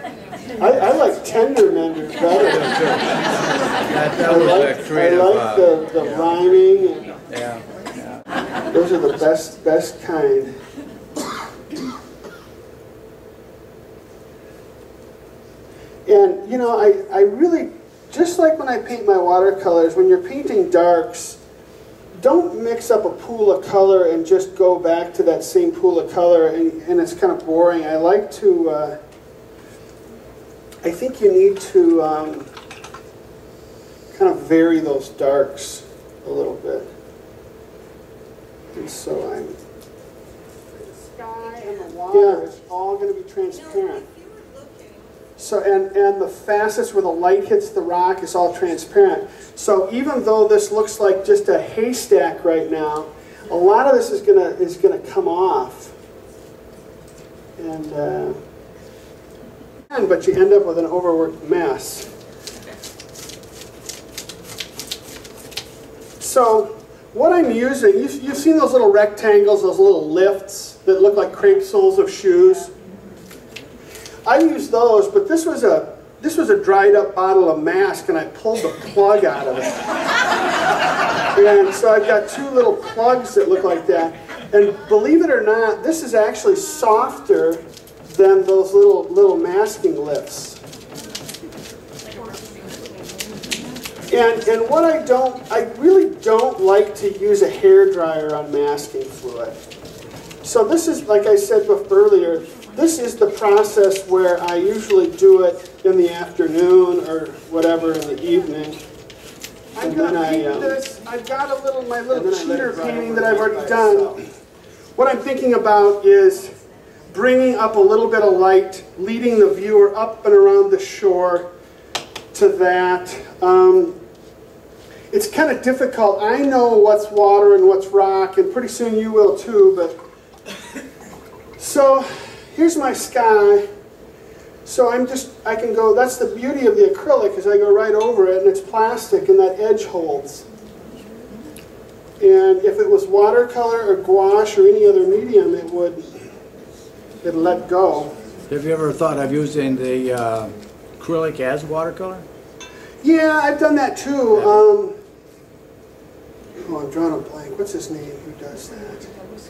I like Tender Menders better. That was a creative. I like the rhyming. Yeah. Those are the best kind. And, you know, I really, just like when I paint my watercolors, when you're painting darks, don't mix up a pool of color and just go back to that same pool of color, and it's kind of boring. I like to, I think you need to kind of vary those darks a little bit. And so the sky and the water, it's all going to be transparent. So, and the facets where the light hits the rock is all transparent. So even though this looks like just a haystack right now, a lot of this is gonna come off. And but you end up with an overworked mess. So what I'm using, you've seen those little rectangles, those little lifts that look like crepe soles of shoes. I use those, but this was a dried up bottle of mask, and I pulled the plug out of it. And so I've got two little plugs that look like that. And believe it or not, this is actually softer than those little masking lifts. And what I really don't like to use a hairdryer on masking fluid. So this is, like I said earlier, this is the process where I usually do it in the afternoon or whatever in the evening. I'm going to paint this. I've got my little cheater painting that I've already done. What I'm thinking about is bringing up a little bit of light, leading the viewer up and around the shore to that. It's kind of difficult. I know what's water and what's rock, and pretty soon you will too. But so here's my sky. So I can go, that's the beauty of the acrylic, is I go right over it, and it's plastic, and that edge holds. And if it was watercolor or gouache or any other medium, it'd let go. Have you ever thought of using the acrylic as watercolor? Yeah, I've done that too. Oh, I'm drawing a blank. What's his name who does that?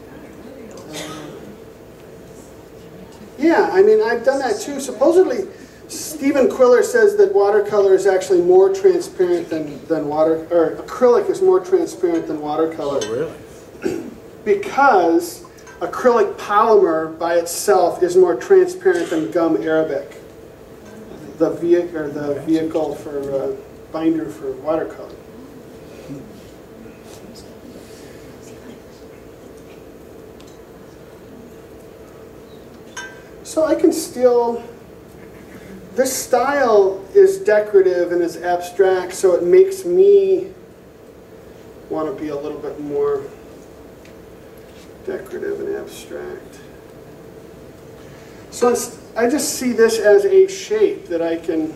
Yeah, I mean, I've done that too. Supposedly, Stephen Quiller says that watercolor is actually more transparent than acrylic is more transparent than watercolor. Oh, really? Because acrylic polymer by itself is more transparent than gum arabic, the vehicle for binder for watercolor. So I can still, this style is decorative and is abstract, so it makes me want to be a little bit more decorative and abstract. So I just see this as a shape that I can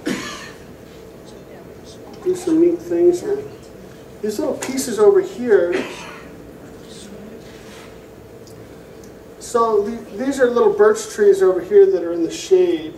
do some neat things in. These little pieces over here, so these are little birch trees over here that are in the shade.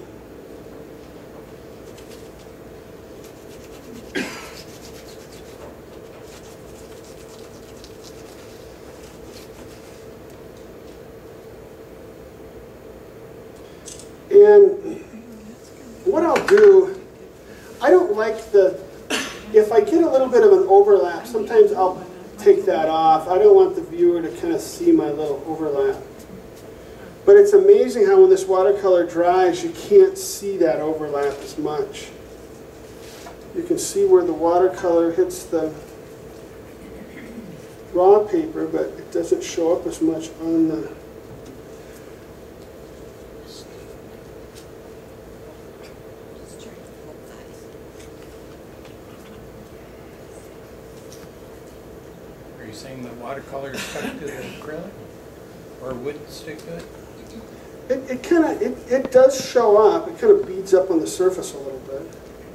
And what I'll do, I don't like if I get a little bit of an overlap, sometimes I'll take that off. I don't want the viewer to kind of see my little overlap. But it's amazing how when this watercolor dries, you can't see that overlap as much. You can see where the watercolor hits the raw paper, but it doesn't show up as much on the... Are you saying the watercolor is stuck to the acrylic? Or would stick to it? It does show up. It kind of beads up on the surface a little bit.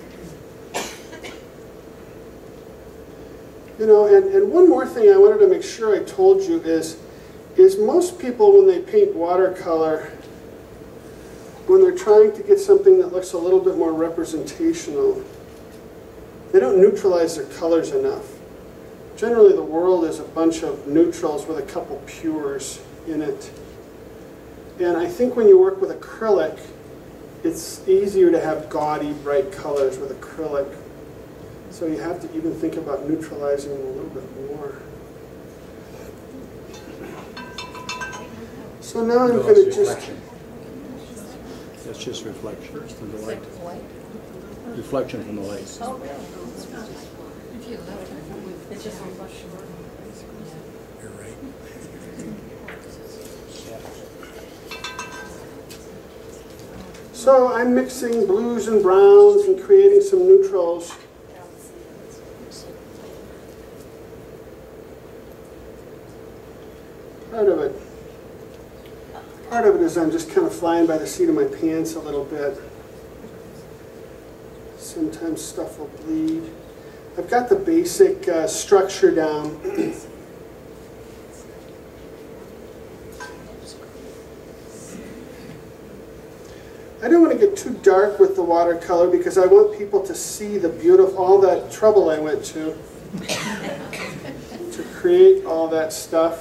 You know, and one more thing I wanted to make sure I told you is most people when they paint watercolor when they're trying to get something that looks a little bit more representational, they don't neutralize their colors enough. Generally, the world is a bunch of neutrals with a couple pures in it. And I think when you work with acrylic, it's easier to have gaudy, bright colors with acrylic. So you have to even think about neutralizing them a little bit more. So now I'm going to just... Reflection. That's just reflection from the light. Reflection from the light. Oh, really? If you left it, it's just reflection. You're right. So I'm mixing blues and browns and creating some neutrals. Part of it is I'm just kind of flying by the seat of my pants a little bit. Sometimes stuff will bleed. I've got the basic structure down. I don't want to get too dark with the watercolor because I want people to see the beautiful, all that trouble I went to create all that stuff.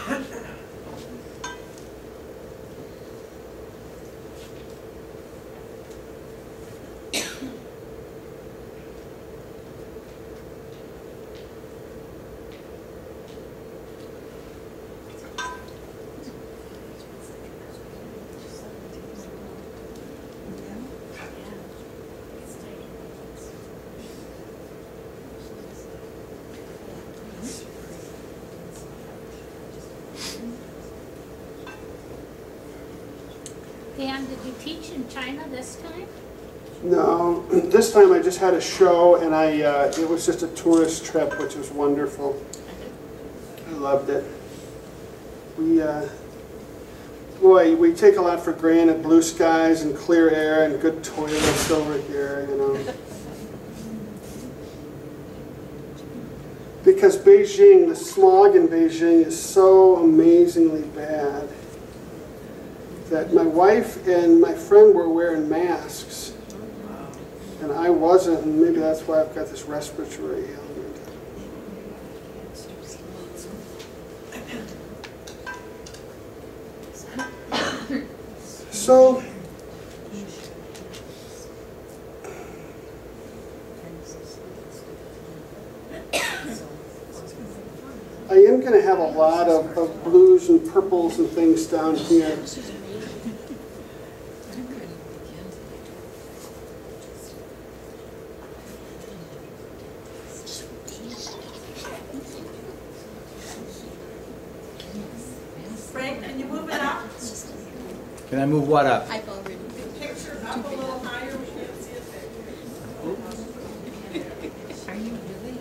Dan, did you teach in China this time? No, this time I just had a show and it was just a tourist trip, which was wonderful. I loved it. We take a lot for granted, blue skies and clear air and good toilets over here, you know. Because Beijing, the smog in Beijing is so amazingly bad that my wife and my friend were wearing masks, and I wasn't, and maybe that's why I've got this respiratory ailment. So, I am going to have a lot of blues and purples and things down here. Frank, can you move it up? Can I move what up? I've already been. Picture up a little higher, we can't see it. Are you really?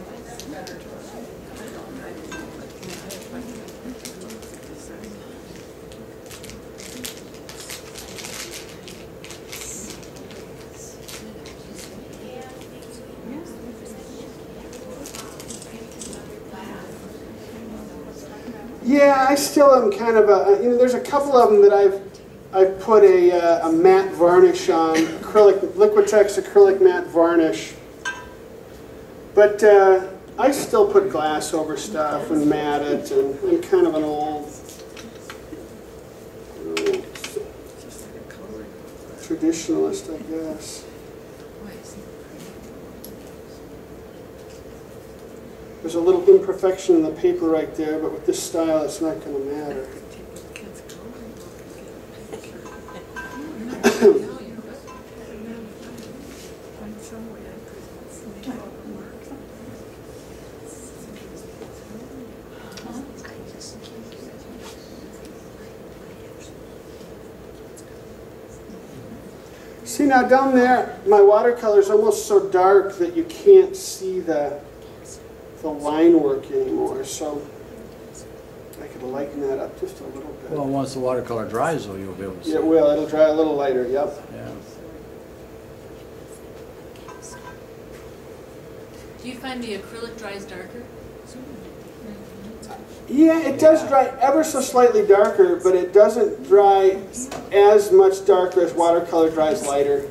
Yeah, I still am kind of there's a couple of them that I've put a matte varnish on, acrylic, Liquitex acrylic matte varnish. But I still put glass over stuff and mat it, and I'm kind of an old traditionalist, I guess. There's a little imperfection in the paper right there, but with this style, it's not going to matter. See, now down there, my watercolor is almost so dark that you can't see the line work anymore, so I could lighten that up just a little bit. Well, once the watercolor dries, though, you'll be able to see. Yeah, it will. It'll dry a little lighter, yep. Yeah. Do you find the acrylic dries darker? Yeah, it does dry ever so slightly darker, but it doesn't dry as much darker as watercolor dries lighter.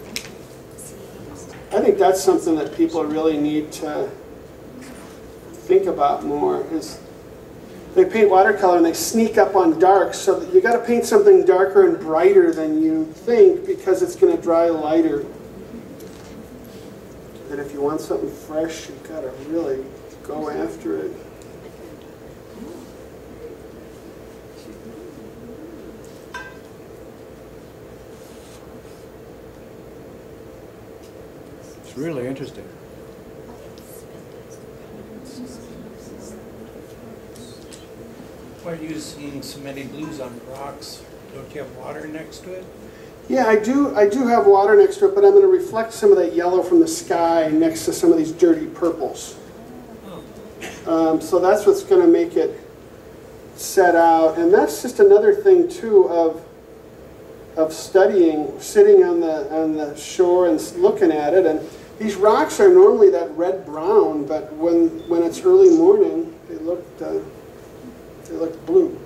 I think that's something that people really need to think about more, is they paint watercolor and they sneak up on dark, so that you got to paint something darker and brighter than you think because it's going to dry lighter. And if you want something fresh, you've got to really go after it. It's really interesting. Why are you using so many blues on rocks? Don't you have water next to it? Yeah, I do have water next to it, but I'm going to reflect some of that yellow from the sky next to some of these dirty purples. So that's what's going to make it set out. And that's just another thing, too, of studying, sitting on the shore and looking at it. And these rocks are normally that red-brown, but when it's early morning, they look blue.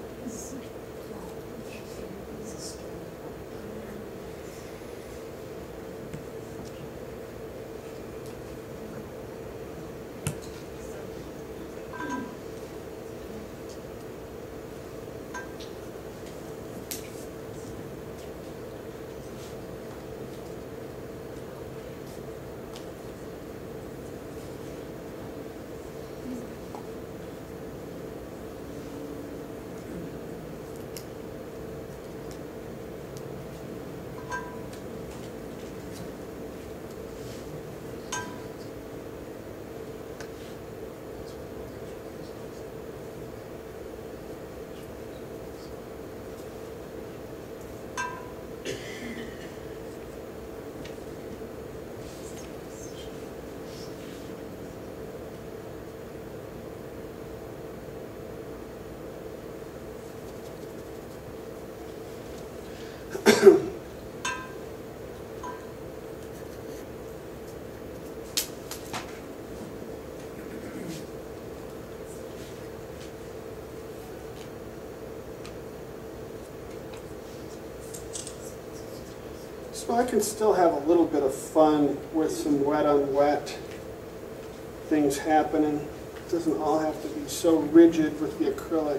So I can still have a little bit of fun with some wet on wet things happening. It doesn't all have to be so rigid with the acrylic.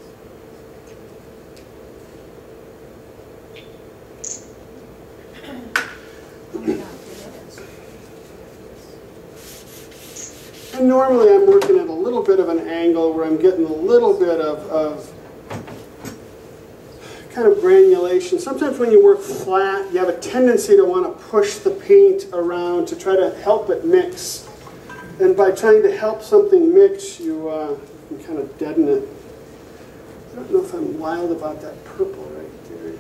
And normally I'm working at a little bit of an angle where I'm getting a little bit of kind of granulation. Sometimes when you work flat, you have a tendency to want to push the paint around to try to help it mix. And by trying to help something mix, you can kind of deaden it. I don't know if I'm wild about that purple right there.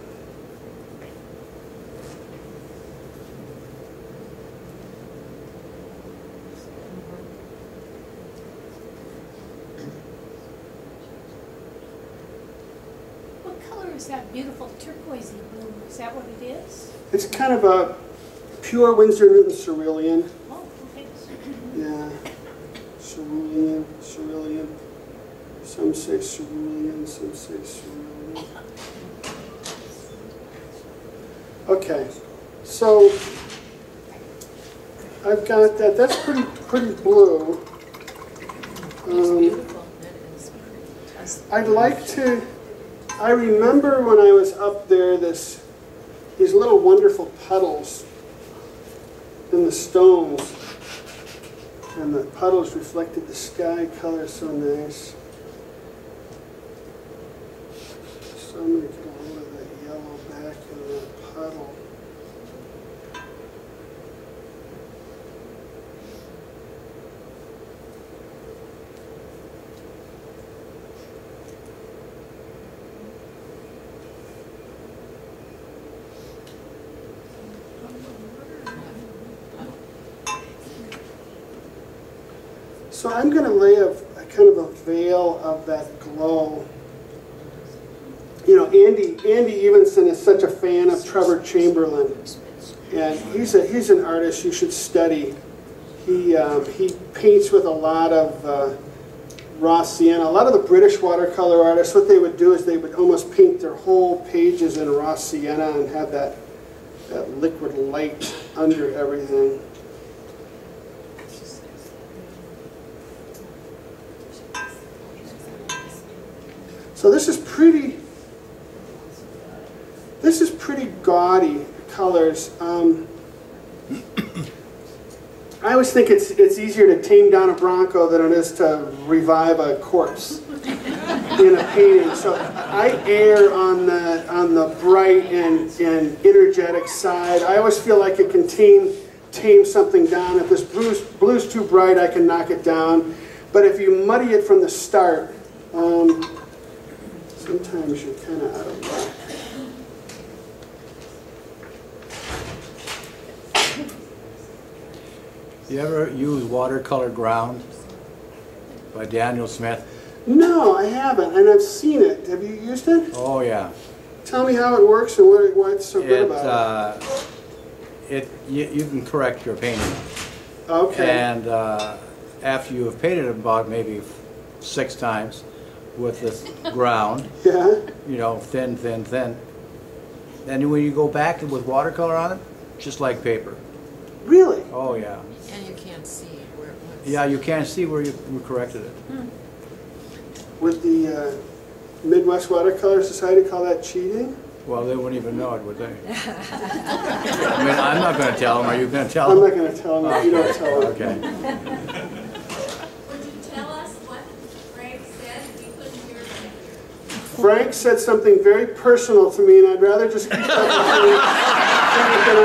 Is that beautiful turquoisey blue? Is that what it is? It's kind of a pure Winsor Newton cerulean. Oh, okay. Yeah, cerulean, cerulean. Some say cerulean, some say cerulean. Okay, so I've got that. That's pretty blue. I'd like to. I remember when I was up there, these little wonderful puddles in the stones, and the puddles reflected the sky color so nice. So I'm going to get a hold of that yellow back in that puddle. So I'm going to lay a kind of a veil of that glow. You know, Andy Evenson is such a fan of Trevor Chamberlain, and he's an artist you should study. He paints with a lot of raw sienna. A lot of the British watercolor artists, what they would do is they would almost paint their whole pages in raw sienna and have that liquid light under everything. So this is pretty gaudy colors. I always think it's easier to tame down a bronco than it is to revive a corpse in a painting. So I err on the bright and energetic side. I always feel like it can tame something down. If this blue's too bright, I can knock it down. But if you muddy it from the start, sometimes you're kind of out of luck. You ever use Watercolor Ground by Daniel Smith? No, I haven't, and I've seen it. Have you used it? Oh yeah. Tell me how it works and what's so good about it. You can correct your painting. Okay. And after you have painted it about maybe 6 times with this ground, Yeah. you know, thin, thin, thin, and when you go back with watercolor on it, just like paper. Really? Oh yeah. And you can't see where it was. Yeah, you can't see where you corrected it. Would the Midwest Watercolor Society call that cheating? Well, they wouldn't even know it, would they? I mean, I'm not going to tell them. Are you going to tell I'm them? not going to tell them. You don't tell them. Okay. Would you tell us what Frank said? We couldn't hear him. Frank said something very personal to me, and I'd rather just keep that between Frank and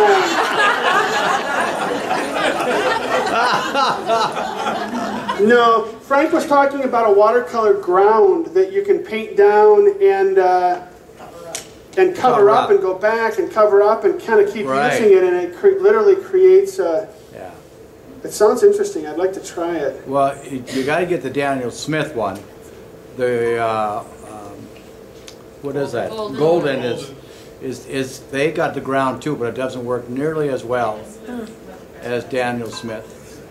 I. No, Frank was talking about a watercolor ground that you can paint down and cover up and go back and cover up and kind of keep using it, and it literally creates a... Yeah. It sounds interesting. I'd like to try it. Well, you got to get the Daniel Smith one. The what is that? Golden is they got the ground too, but it doesn't work nearly as well as Daniel Smith.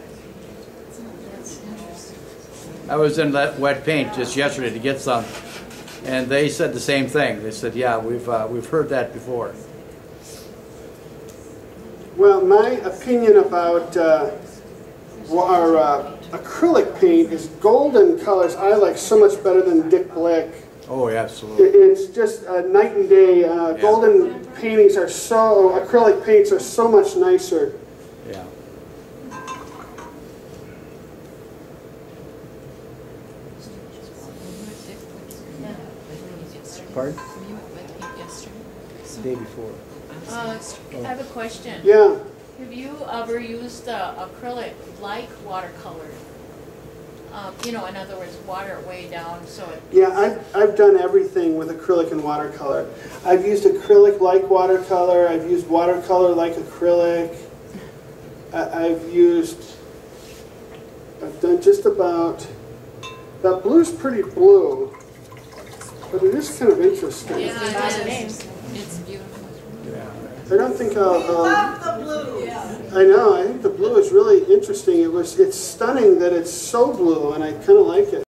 I was in that wet paint just yesterday to get some, and they said the same thing. They said, "Yeah, we've heard that before." Well, my opinion about our acrylic paint is golden colors I like so much better than Dick Blick. Oh, yeah, absolutely. It's just night and day. Golden paintings are acrylic paints are so much nicer. Yeah. Pardon? Were you at Wet Paint yesterday? The day before. I was I have a question. Yeah. Have you ever used acrylic like watercolor? You know, in other words, water it way down so it... Yeah, I've done everything with acrylic and watercolor. I've used acrylic like watercolor. I've used watercolor like acrylic. I've done just about... That blue's pretty blue, but it is kind of interesting. Yeah, it is. It's beautiful. Yeah. I don't think I'll... Love the blue. I know, I think the blue is really interesting. It's stunning that it's so blue, and I kind of like it.